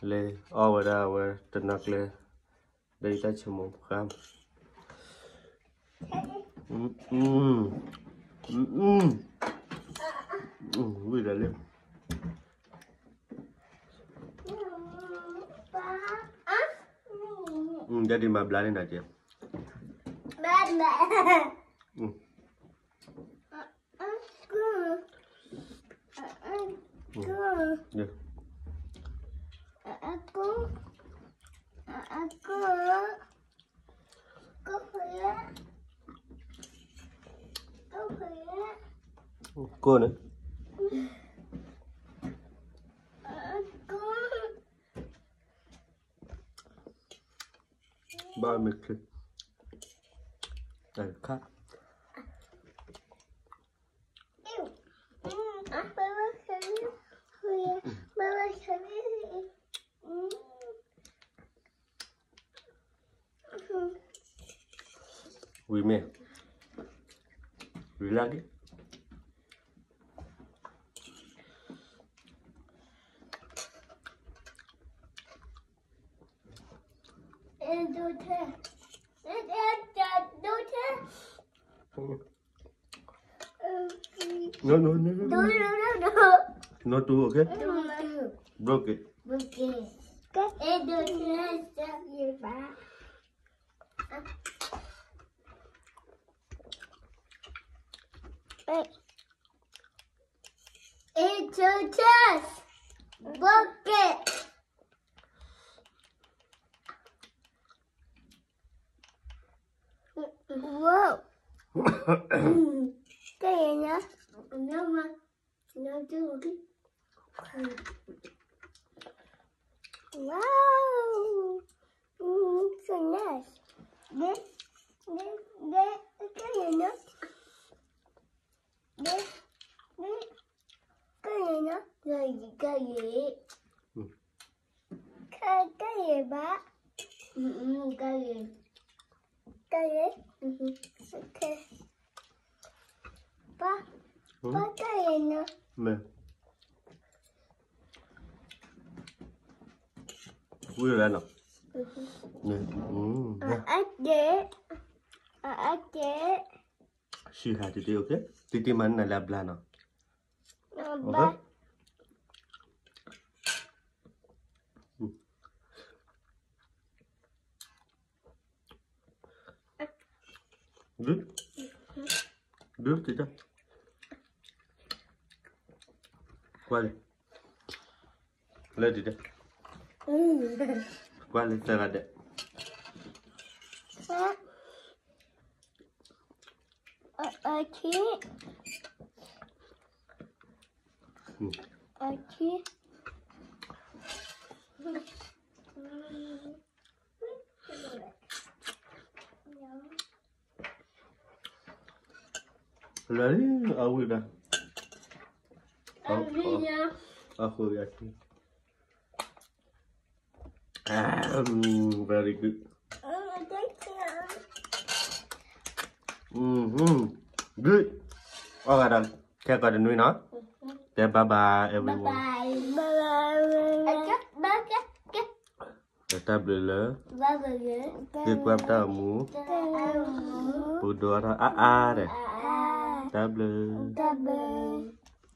le over da we tenakle đây ta chỉ một cam vui là lên jadi mà belain aja ya cô nữa ba mươi cái này khác Vì mẹ Vì lagi No. Not to, okay? Broke it. It's a test. Bucket. Wow. Cái gì nhá? Nó mà nó chưa cái. Wow. So nice. Đây cái gì nhá? Đây cái gì nhá? Cái gì? Cái gì ba? Cái gì? Cái gì? Ok. Ba cái gì nữa? Mẹ vui rồi nào Ake. She had it, okay? Titi man na labla na. Okay? Good? Good, Tita? Quale? Let it. Quale sarà de? Aqui. Lari, aku dah. Aku yakin. Very good. Good. Okay, dan. Kaya ka din no? Okay, bye everyone. Table le. Ke kuap tamu. Pudora deh. Table.